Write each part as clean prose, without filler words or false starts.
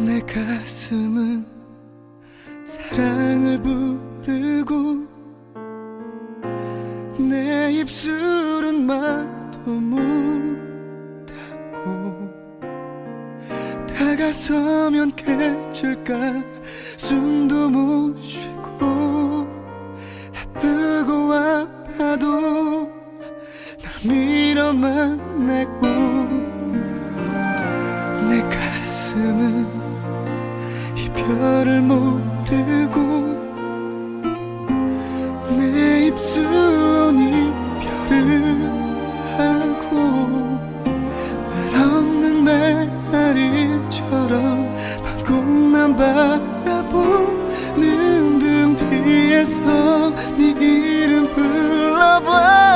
내 가슴은 사랑을 부르고 내 입술은 말도 못하고 다가서면 깨질까 숨도 못 쉬고 아프고 아파도 널 밀어만 내고 내 가슴은 이별을 모르고 내 입술로 이별을 하고 말 없는 메아리처럼 밤꽃만 바라보는 등 뒤에서 네 이름 불러봐.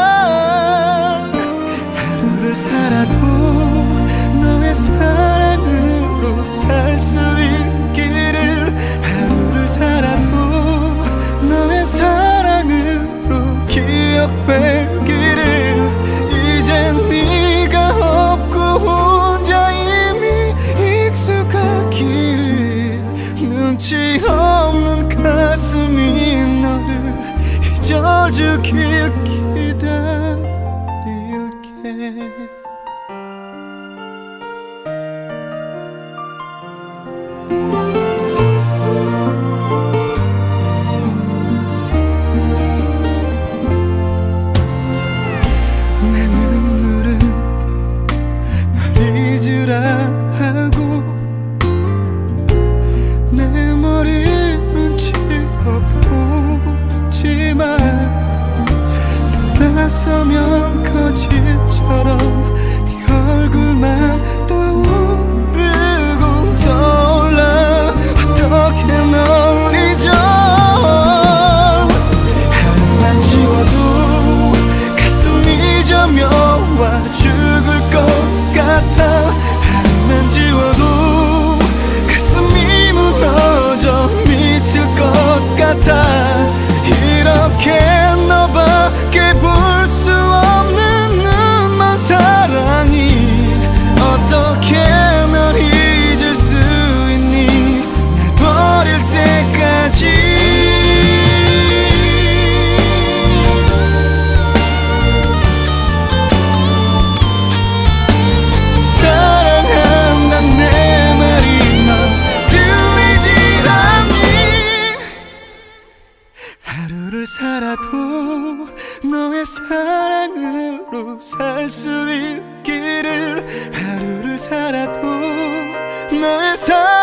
하루를 살아도 너의 사랑으로 살 수 있기를. 하루를 살아도 너의 사랑으로 기억되기를. 이젠 네가 없고 혼자 이미 익숙하기를. 눈치 없는 가슴이 너를 잊어주길 기다릴게. 내 눈물은 널 잊으라 하고 내 머리는 지워보지만 돌아서면 거짓처럼 네 얼굴만 떠오르고 떠올라. 어떻게 널 잊어. 하루만 지워도 가슴이 저며와 죽을 것 같아. 하루만 지워도 가슴이 무너져 미칠 것 같아. 이렇게 너밖에 볼 수 없는 눈먼 사랑이 어떻게 널 잊을 수 있니. 날 버릴 때까지. 사랑한단 내 말이 넌 들리질 않니. 하루를 살아도 너의 사랑으로 살 수 있기를. 하루를 살아도 너의 사랑